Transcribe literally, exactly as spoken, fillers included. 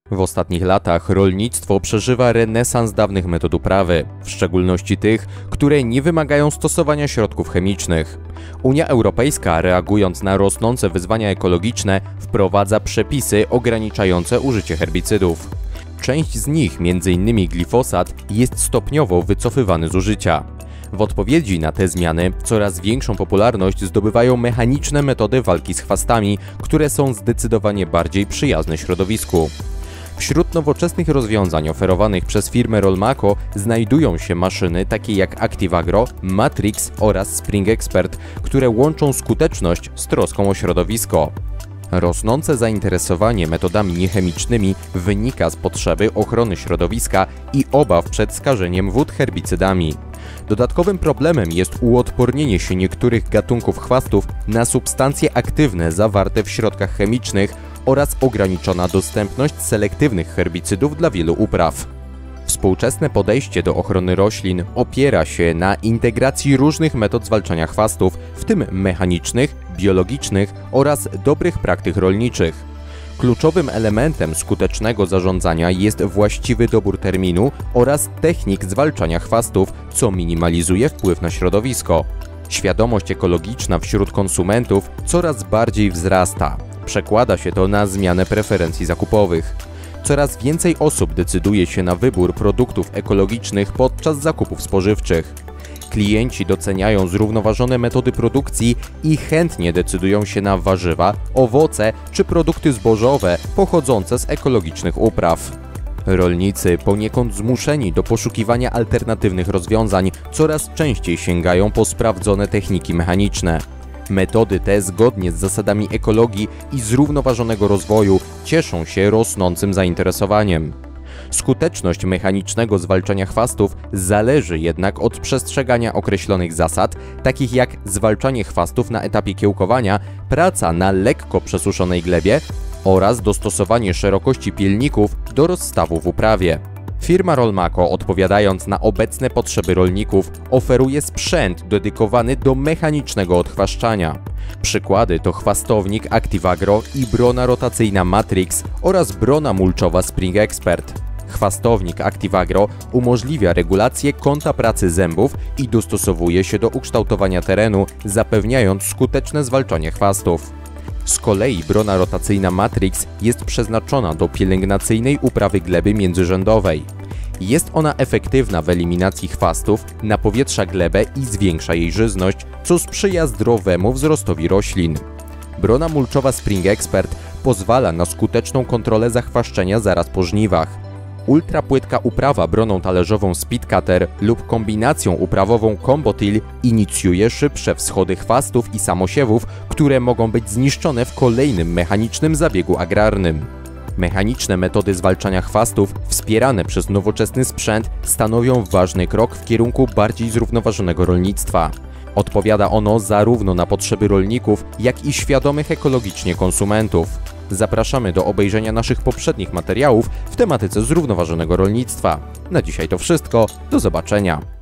W ostatnich latach rolnictwo przeżywa renesans dawnych metod uprawy, w szczególności tych, które nie wymagają stosowania środków chemicznych. Unia Europejska, reagując na rosnące wyzwania ekologiczne, wprowadza przepisy ograniczające użycie herbicydów. Część z nich, między innymi glifosat, jest stopniowo wycofywany z użycia. W odpowiedzi na te zmiany coraz większą popularność zdobywają mechaniczne metody walki z chwastami, które są zdecydowanie bardziej przyjazne środowisku. Wśród nowoczesnych rozwiązań oferowanych przez firmę Rolmako znajdują się maszyny takie jak ActiveAgro, Matrix oraz Spring Expert, które łączą skuteczność z troską o środowisko. Rosnące zainteresowanie metodami niechemicznymi wynika z potrzeby ochrony środowiska i obaw przed skażeniem wód herbicydami. Dodatkowym problemem jest uodpornienie się niektórych gatunków chwastów na substancje aktywne zawarte w środkach chemicznych oraz ograniczona dostępność selektywnych herbicydów dla wielu upraw. Współczesne podejście do ochrony roślin opiera się na integracji różnych metod zwalczania chwastów, w tym mechanicznych, biologicznych oraz dobrych praktyk rolniczych. Kluczowym elementem skutecznego zarządzania jest właściwy dobór terminu oraz technik zwalczania chwastów, co minimalizuje wpływ na środowisko. Świadomość ekologiczna wśród konsumentów coraz bardziej wzrasta. Przekłada się to na zmianę preferencji zakupowych. Coraz więcej osób decyduje się na wybór produktów ekologicznych podczas zakupów spożywczych. Klienci doceniają zrównoważone metody produkcji i chętnie decydują się na warzywa, owoce czy produkty zbożowe pochodzące z ekologicznych upraw. Rolnicy, poniekąd zmuszeni do poszukiwania alternatywnych rozwiązań, coraz częściej sięgają po sprawdzone techniki mechaniczne. Metody te, zgodnie z zasadami ekologii i zrównoważonego rozwoju, cieszą się rosnącym zainteresowaniem. Skuteczność mechanicznego zwalczania chwastów zależy jednak od przestrzegania określonych zasad, takich jak zwalczanie chwastów na etapie kiełkowania, praca na lekko przesuszonej glebie oraz dostosowanie szerokości pilników do rozstawu w uprawie. Firma Rolmako, odpowiadając na obecne potrzeby rolników, oferuje sprzęt dedykowany do mechanicznego odchwaszczania. Przykłady to chwastownik ActiveAgro i brona rotacyjna Matrix oraz brona mulczowa Spring Expert. Chwastownik ActiveAgro umożliwia regulację kąta pracy zębów i dostosowuje się do ukształtowania terenu, zapewniając skuteczne zwalczanie chwastów. Z kolei brona rotacyjna Matrix jest przeznaczona do pielęgnacyjnej uprawy gleby międzyrzędowej. Jest ona efektywna w eliminacji chwastów, napowietrza glebę i zwiększa jej żyzność, co sprzyja zdrowemu wzrostowi roślin. Brona mulczowa Spring Expert pozwala na skuteczną kontrolę zachwaszczenia zaraz po żniwach. Ultrapłytka uprawa broną talerzową Speedcutter lub kombinacją uprawową Combo-Till inicjuje szybsze wschody chwastów i samosiewów, które mogą być zniszczone w kolejnym mechanicznym zabiegu agrarnym. Mechaniczne metody zwalczania chwastów, wspierane przez nowoczesny sprzęt, stanowią ważny krok w kierunku bardziej zrównoważonego rolnictwa. Odpowiada ono zarówno na potrzeby rolników, jak i świadomych ekologicznie konsumentów. Zapraszamy do obejrzenia naszych poprzednich materiałów w tematyce zrównoważonego rolnictwa. Na dzisiaj to wszystko, do zobaczenia.